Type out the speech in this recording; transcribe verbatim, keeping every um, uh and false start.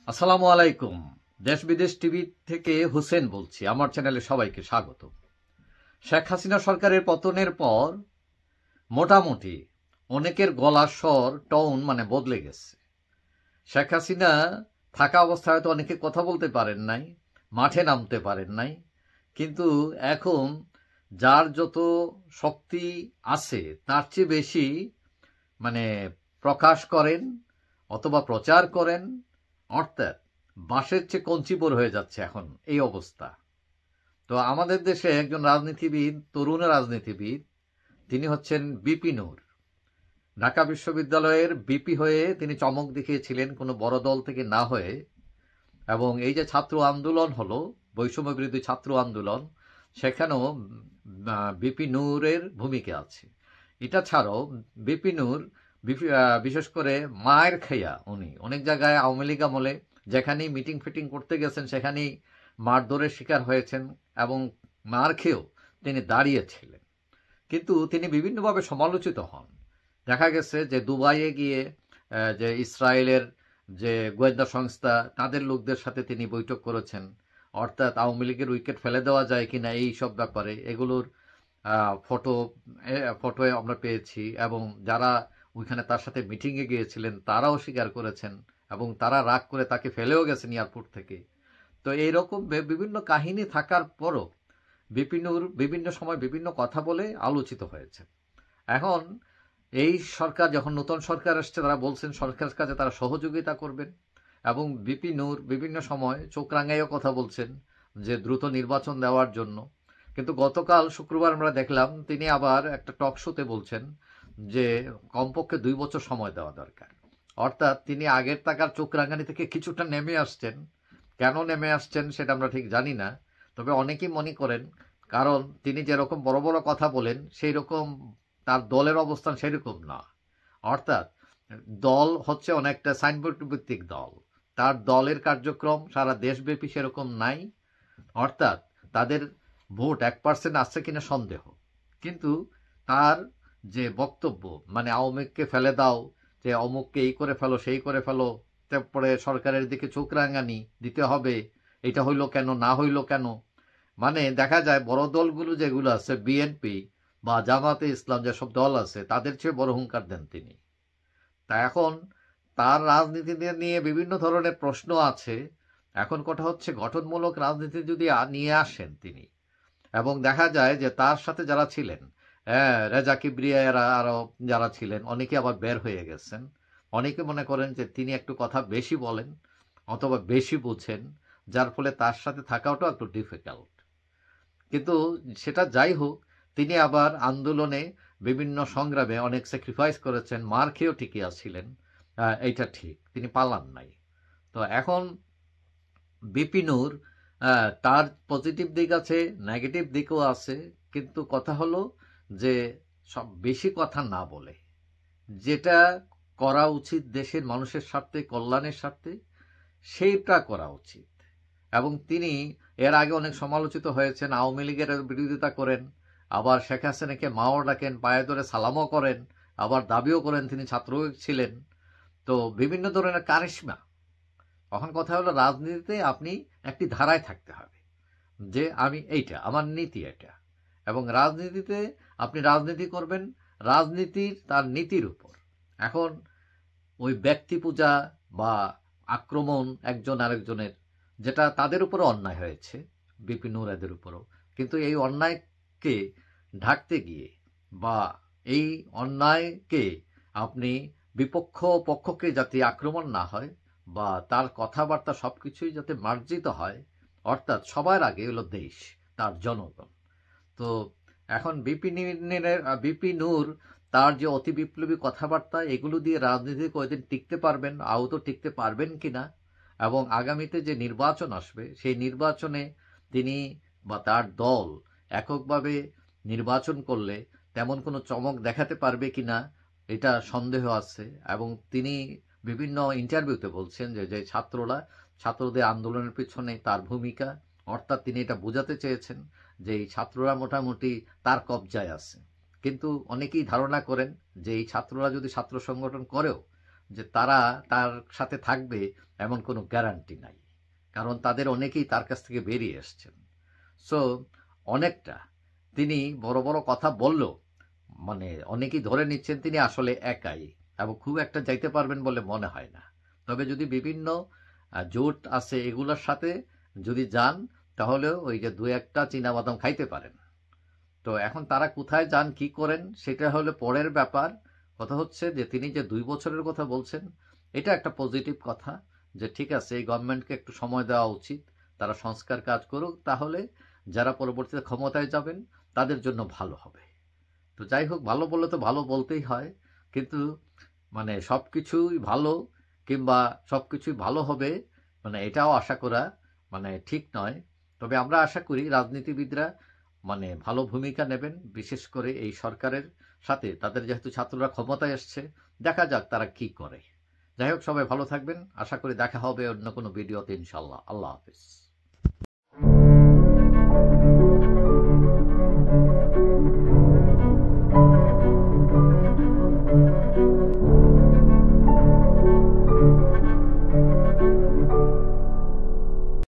আসসালামু আলাইকুম। দেশ বিদেশ টিভি থেকে হুসেন বলছি। আমার চ্যানেলে সবাইকে স্বাগত। শেখ হাসিনা সরকারের পতনের পর মোটামুটি অনেকের গলার স্বর টোন মানে বদলে গেছে। শেখ হাসিনা থাকা অবস্থায় হয়তো অনেকে কথা বলতে পারেন নাই, মাঠে নামতে পারেন নাই, কিন্তু এখন যার যত শক্তি আছে তার চেয়ে বেশি মানে প্রকাশ করেন অথবা প্রচার করেন। অর্থাৎ বাঁশের চেয়ে কঞ্চিবর হয়ে যাচ্ছে এখন এই অবস্থা। তো আমাদের দেশে একজন রাজনীতিবিদ, তরুণ রাজনীতিবিদ, তিনি হচ্ছেন বিপি নূর। ঢাকা বিশ্ববিদ্যালয়ের বিপি হয়ে তিনি চমক দেখিয়েছিলেন কোনো বড় দল থেকে না হয়ে। এবং এই যে ছাত্র আন্দোলন হলো, বৈষম্য বিরোধী ছাত্র আন্দোলন, সেখানেও বিপি নূরের ভূমিকা আছে। এটা ছাড়াও বিপি নূর বিশেষ করে মায়ের খেয়া উনি অনেক জায়গায় আওয়ামী লীগ আমলে যেখানেই মিটিং ফিটিং করতে গেছেন সেখানেই মারধরের শিকার হয়েছেন এবং মার খেয়েও তিনি দাঁড়িয়েছিলেন। কিন্তু তিনি বিভিন্নভাবে সমালোচিত হন। দেখা গেছে যে দুবাইয়ে গিয়ে যে ইসরায়েলের যে গোয়েন্দা সংস্থা তাদের লোকদের সাথে তিনি বৈঠক করেছেন। অর্থাৎ আওয়ামী লীগের উইকেট ফেলে দেওয়া যায় কিনা এই সব ব্যাপারে এগুলোর ফটো ফটো আমরা পেয়েছি। এবং যারা ওইখানে তার সাথে মিটিংয়ে গিয়েছিলেন তারাও স্বীকার করেছেন এবং তারা রাগ করে তাকে ফেলেও গেছেন এয়ারপোর্ট থেকে। তো এইরকম বিভিন্ন কাহিনী থাকার পরও বিপি নূর বিভিন্ন সময় বিভিন্ন কথা বলে আলোচিত হয়েছে। এখন এই সরকার যখন নতুন সরকার আসছে তারা বলছেন সরকারের কাছে তারা সহযোগিতা করবেন এবং বিপি নূর বিভিন্ন সময় চোখ রাঙাইও কথা বলছেন যে দ্রুত নির্বাচন দেওয়ার জন্য। কিন্তু গতকাল শুক্রবার আমরা দেখলাম তিনি আবার একটা টক শোতে বলছেন যে কমপক্ষে দুই বছর সময় দেওয়া দরকার। অর্থাৎ তিনি আগের টাকার চোখ রাঙানি থেকে কিছুটা নেমে আসছেন। কেন নেমে আসছেন সেটা আমরা ঠিক জানি না, তবে অনেকেই মনে করেন কারণ তিনি যেরকম বড় বড় কথা বলেন সেই রকম তার দলের অবস্থান সেরকম না। অর্থাৎ দল হচ্ছে অনেকটা সাইনবোর্ড ভিত্তিক দল, তার দলের কার্যক্রম সারা দেশব্যাপী সেরকম নাই। অর্থাৎ তাদের ভোট এক পার্সেন্ট আসছে কিনা সন্দেহ। কিন্তু তার যে বক্তব্য মানে আওয়ামী লীগকে ফেলে দাও, যে অমুককে এই করে ফেলো সেই করে ফেলো, তারপরে সরকারের দিকে চোখ রাঙানি দিতে হবে, এটা হইল কেন না হইল কেন, মানে দেখা যায় বড় দলগুলো যেগুলো আছে বিএনপি বা জামাতে ইসলাম যেসব দল আছে তাদের চেয়ে বড় হুঙ্কার দেন তিনি। তা এখন তার রাজনীতি নিয়ে বিভিন্ন ধরনের প্রশ্ন আছে। এখন কথা হচ্ছে গঠনমূলক রাজনীতি যদি নিয়ে আসেন তিনি, এবং দেখা যায় যে তার সাথে যারা ছিলেন হ্যাঁ রেজা কিবরিয়া এরা আরো যারা ছিলেন অনেকে আবার বের হয়ে গেছেন। অনেকে মনে করেন যে তিনি একটু কথা বেশি বলেন অথবা বেশি বুঝেন, যার ফলে তার সাথে থাকাটাও একটু ডিফিকাল্ট। কিন্তু সেটা যাই হোক, তিনি আবার আন্দোলনে বিভিন্ন সংগ্রামে অনেক স্যাক্রিফাইস করেছেন, মার খেয়েও টিকে আসছিলেন, এইটা ঠিক, তিনি পালান নাই। তো এখন বিপি নূর তার পজিটিভ দিক আছে, নেগেটিভ দিকও আছে, কিন্তু কথা হলো যে সব বেশি কথা না বলে যেটা করা উচিত দেশের মানুষের স্বার্থে, কল্যাণের স্বার্থে, সেইটা করা উচিত। এবং তিনি এর আগে অনেক সমালোচিত হয়েছেন, আওয়ামী লীগের বিরোধিতা করেন, আবার শেখ হাসিনাকে মাও ডাকেন, পায়ে ধরে সালামও করেন, আবার দাবিও করেন তিনি ছাত্র ছিলেন। তো বিভিন্ন ধরনের কারিশমা। তখন কথা হলো রাজনীতিতে আপনি একটি ধারায় থাকতে হবে যে আমি এইটা আমার নীতি এটা, এবং রাজনীতিতে আপনি রাজনীতি করবেন রাজনীতির তার নীতির উপর। এখন ওই ব্যক্তি পূজা বা আক্রমণ একজন আরেকজনের, যেটা তাদের উপরও অন্যায় হয়েছে বিপি নূর এদের উপরও, কিন্তু এই অন্যায়কে ঢাকতে গিয়ে বা এই অন্যায়কে আপনি বিপক্ষ পক্ষকে যাতে আক্রমণ না হয় বা তার কথাবার্তা সবকিছুই যাতে মার্জিত হয়, অর্থাৎ সবার আগে হলো দেশ, তার জনগণ। তো এখন বিপি বিপি নূর তার যে অতি বিপ্লবী কথাবার্তা এগুলো দিয়ে রাজনীতি কয়েকদিন টিকতে পারবেন, আহত টিকতে পারবেন কিনা, এবং আগামীতে যে নির্বাচন আসবে সেই নির্বাচনে তিনি বা তার দল এককভাবে নির্বাচন করলে তেমন কোনো চমক দেখাতে পারবে কিনা এটা সন্দেহ আছে। এবং তিনি বিভিন্ন ইন্টারভিউতে বলছেন যে যে ছাত্ররা ছাত্রদের আন্দোলনের পিছনে তার ভূমিকা, অর্থাৎ তিনি এটা বোঝাতে চেয়েছেন যে এই ছাত্ররা মোটামুটি তার কবজায় আছে। কিন্তু অনেকেই ধারণা করেন যে এই ছাত্ররা যদি ছাত্র সংগঠন করেও যে তারা তার সাথে থাকবে এমন কোনো গ্যারান্টি নাই, কারণ তাদের অনেকেই তার কাছ থেকে বেরিয়ে এসছেন। সো অনেকটা তিনি বড় বড় কথা বললেও মানে অনেকেই ধরে নিচ্ছেন তিনি আসলে একাই এবং খুব একটা যাইতে পারবেন বলে মনে হয় না। তবে যদি বিভিন্ন জোট আছে এগুলোর সাথে যদি যান তাহলে ওই যে দু একটা চীনাবাদাম খাইতে পারেন। তো এখন তারা কোথায় যান কি করেন সেটা হলো পরের ব্যাপার। কথা হচ্ছে যে তিনি যে দুই বছরের কথা বলছেন এটা একটা পজিটিভ কথা, যে ঠিক আছে এই গভর্নমেন্টকে একটু সময় দেওয়া উচিত, তারা সংস্কার কাজ করুক, তাহলে যারা পরবর্তীতে ক্ষমতায় যাবেন তাদের জন্য ভালো হবে। তো যাই হোক, ভালো বললে তো ভালো বলতেই হয়, কিন্তু মানে সবকিছুই ভালো কিংবা সবকিছুই ভালো হবে মানে এটাও আশা করা মানে ঠিক নয়। তবে আমরা আশা করি রাজনীতিবিদরা মানে ভালো ভূমিকা নেবেন, বিশেষ করে এই সরকারের সাথে তাদের যেহেতু ছাত্ররা ক্ষমতায় এসছে, দেখা যাক তারা কি করে। যাই হোক, সবাই ভালো থাকবেন, আশা করি দেখা হবে অন্য কোনো ভিডিওতে ইনশাল্লাহ। আল্লাহ হাফিজ।